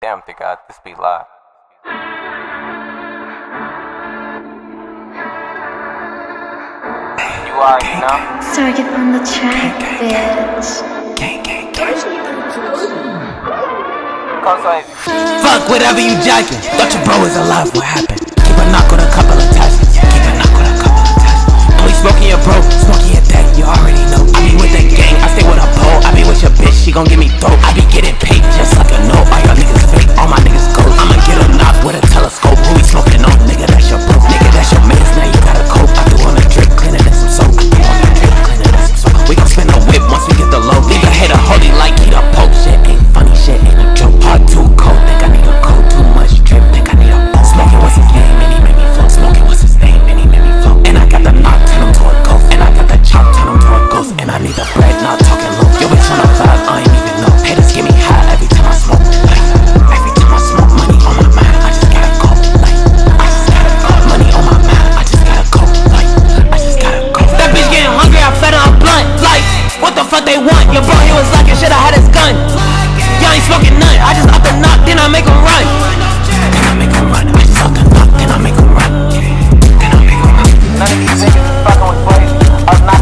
Damn, they got this beat live. You already know. Target on the track, bitch. Fuck whatever you jacking. Thought your bro was alive, what happened? Keep a knock on a couple of attachments. Keep a knock on a couple of attachments. Police smoking your bro, smoking your dad, you already know. I be with the gang, I stay with a pole. I be with your bitch, she gon' give me dope. I be getting paid just like a note. All y'all niggas fake, all my niggas gold. I'ma get a knock with a telescope. Who we smoking on? Nigga, that's your bro. Nigga, that's your mates, now you gotta cope. I do on a drip, cleaner than some soap. I do on a drip, cleaner than some soap. We gon' spin a whip once we get the low. Nigga hit a holy like he the pope. Shit ain't funny, shit ain't a joke. Hard too cold, think I need a coat. Too much drip, think I need a boat. Smoking what's his name, and he made me flow. Smoking what's his name, and he made me flow. And I got the knock, turn him to a ghost. And I got the chop, turn him to a ghost. And I need the bread, not talking low. Yo, bitch on a vibe, I ain't even know. Haters get me high every time I smoke. Like, every time I smoke, money on my mind, I just gotta go. Like, I just gotta go. Money on my mind, I just gotta go. Like, I just gotta go. That bitch getting hungry, I fed her a blunt. Like, what the fuck they want? Your bro, he was lucky, should've had his gun. Y'all ain't smoking none, I just up the knock, then I make him run. Then I make him run, I just up the knock, then I make him run. Then I make him run. None of these niggas is fucking with Blaze. I'm not